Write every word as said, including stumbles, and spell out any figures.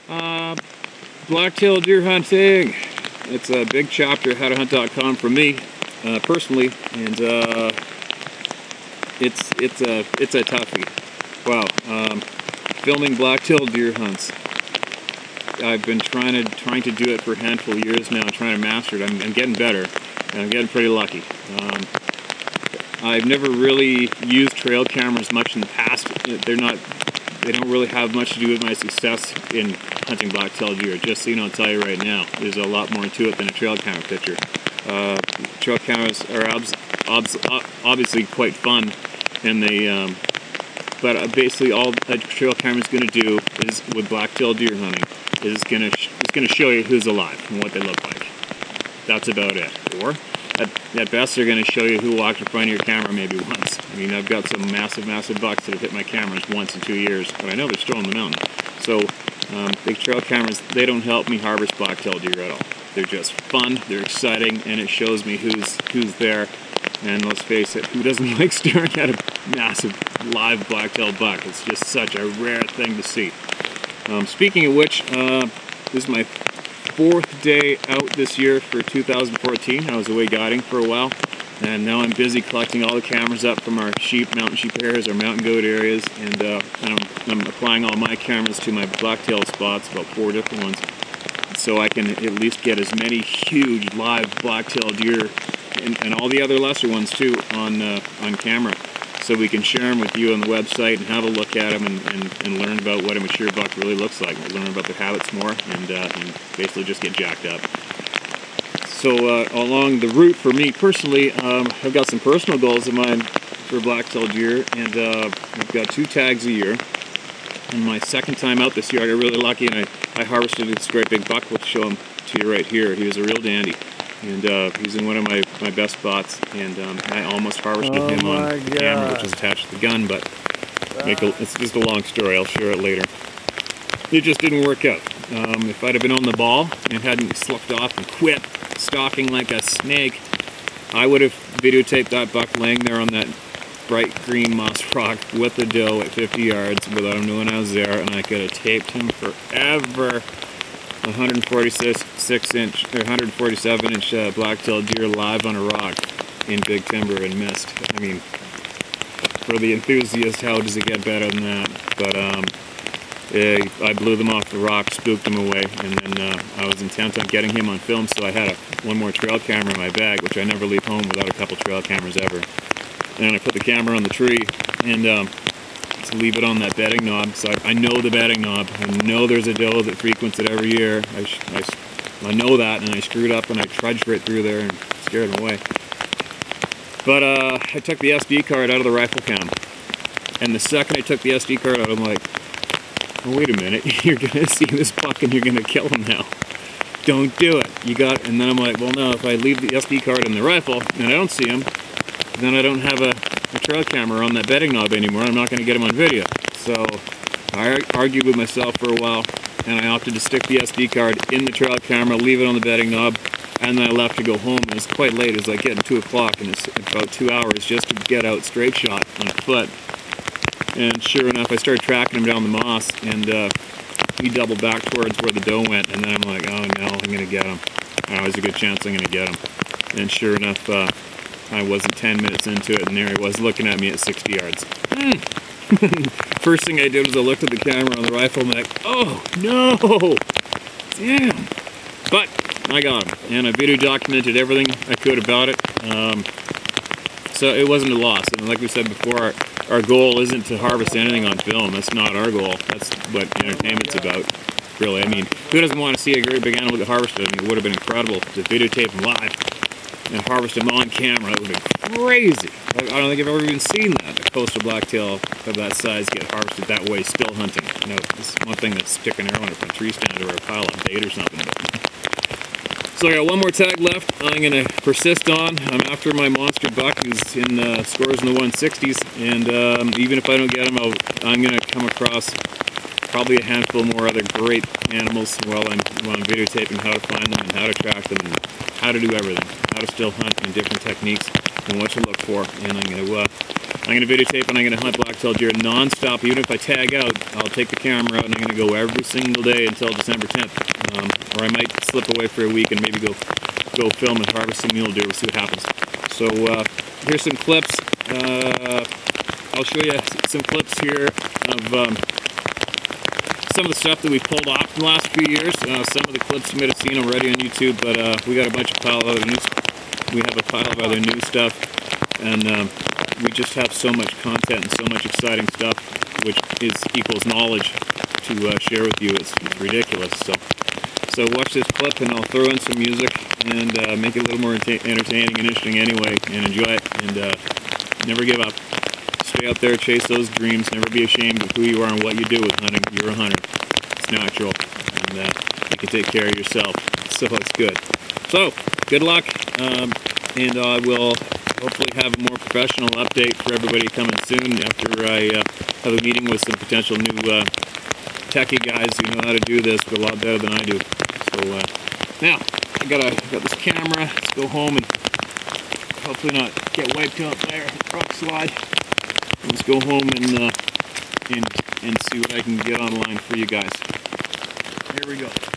Uh, blacktail deer hunting. It's a big chapter at how to hunt dot com for me, uh, personally, and uh, it's it's a it's a toughie. Wow, um, filming blacktail deer hunts. I've been trying to trying to do it for a handful of years now, trying to master it. I'm, I'm getting better, and I'm getting pretty lucky. Um, I've never really used trail cameras much in the past. They're not. They don't really have much to do with my success in hunting blacktail deer. Just so you know, I'll tell you right now, there's a lot more to it than a trail camera picture. Uh, trail cameras are obs obs obviously quite fun, and they, um, but uh, basically all a trail camera is going to do is with blacktail deer hunting is it's going to it's going to show you who's alive and what they look like. That's about it. Or at, at best, they're going to show you who walked in front of your camera maybe once. I mean, I've got some massive, massive bucks that have hit my cameras once in two years, but I know they're still on the mountain. So, um, big trail cameras, they don't help me harvest blacktail deer at all. They're just fun, they're exciting, and it shows me who's who's there. And let's face it, who doesn't like staring at a massive live blacktail buck? It's just such a rare thing to see. Um, speaking of which, uh, this is my fourth day out this year for two thousand fourteen. I was away guiding for a while, and now I'm busy collecting all the cameras up from our sheep, mountain sheep areas, our mountain goat areas, and, uh, and I'm, I'm applying all my cameras to my blacktail spots, about four different ones, so I can at least get as many huge live blacktail deer and, and all the other lesser ones too on uh, on camera, so we can share them with you on the website and have a look at them and, and, and learn about what a mature buck really looks like. We'll learn about their habits more and, uh, and basically just get jacked up. So uh, along the route for me personally, um, I've got some personal goals of mine for blacktail deer, and uh, I've got two tags a year. And my second time out this year, I got really lucky and I, I harvested this great big buck. We'll show him to you right here. He was a real dandy. And uh, he's in one of my, my best spots, and um, I almost harvested oh him on God. camera, which is attached to the gun, but make a, it's just a long story. I'll share it later. It just didn't work out. Um, if I'd have been on the ball and hadn't slipped off and quit stalking like a snake, I would have videotaped that buck laying there on that bright green moss rock with the doe at fifty yards without him knowing I was there, and I could have taped him forever. one forty-six inch or one forty-seven inch uh, blacktail deer live on a rock in big timber and mist. I mean, for the enthusiast, how does it get better than that? But um, eh, I blew them off the rock, spooked them away, and then uh, I was intent on getting him on film, so I had a, one more trail camera in my bag, which I never leave home without a couple trail cameras ever. And I put the camera on the tree and um, to leave it on that bedding knob. So I, I know the bedding knob. I know there's a doe that frequents it every year. I, I, I know that, and I screwed up and I trudged right through there and scared him away. But uh, I took the S D card out of the rifle cam, and the second I took the S D card out, I'm like, oh, wait a minute, you're gonna see this buck and you're gonna kill him now. Don't do it. You got. And then I'm like, well, no, if I leave the S D card in the rifle and I don't see him, then I don't have a, a trail camera on that bedding knob anymore. I'm not going to get him on video. So I argued with myself for a while, and I opted to stick the S D card in the trail camera, leave it on the bedding knob, and then I left to go home. And it's quite late. It was like getting two o'clock, and it's about two hours just to get out straight shot on foot. And sure enough, I started tracking him down the moss, and uh, he doubled back towards where the doe went, and then I'm like, oh no, I'm going to get him. Oh, there's a good chance I'm going to get him. And sure enough, uh, I wasn't ten minutes into it, and there he was looking at me at sixty yards. Mm. First thing I did was I looked at the camera on the rifle, and I'm like, oh, no! Damn! But I got him, and I video documented everything I could about it. Um, so it wasn't a loss. And like we said before, our, our goal isn't to harvest anything on film. That's not our goal. That's what entertainment's about, really. I mean, who doesn't want to see a great big animal get harvested? I mean, it would have been incredible to videotape him live and harvest them on camera. It would have been crazy. I don't think I've ever even seen that, a coastal blacktail of that size get harvested that way, still hunting. You know, it's one thing that's stick an arrow in a tree stand or a pile of bait or something. But. So I got one more tag left I'm going to persist on. I'm after my monster buck who's in uh, scores in the one sixties, and um, even if I don't get him, I'll, I'm going to come across probably a handful more other great animals while I'm, while I'm videotaping how to find them and how to track them and how to do everything, how to still hunt and different techniques and what to look for. And I'm going to uh, I'm going to videotape and I'm going to hunt black-tailed deer non-stop. Even if I tag out, I'll take the camera out and I'm going to go every single day until December tenth. Um, or I might slip away for a week and maybe go go film and harvest some mule deer. We'll see what happens. So uh, here's some clips. Uh, I'll show you some clips here of um, some of the stuff that we've pulled off in the last few years. Uh, some of the clips you might have seen already on YouTube, but uh, we got a bunch of pile of other new. We have a pile of other new stuff, and um, we just have so much content and so much exciting stuff, which is equals knowledge to uh, share with you. It's, it's ridiculous. So, so watch this clip, and I'll throw in some music and uh, make it a little more entertaining and interesting anyway, and enjoy it. And uh, never give up. Stay out there, chase those dreams, never be ashamed of who you are and what you do with hunting. You're a hunter. It's natural, and uh, you can take care of yourself, so it's good. So, good luck, um, and I will hopefully have a more professional update for everybody coming soon after I uh, have a meeting with some potential new uh, techie guys who know how to do this a lot better than I do. So, uh, now, I got, a, I got this camera. Let's go home and hopefully not get wiped out there, rock slide. Let's go home and, uh, and, and see what I can get online for you guys. Here we go.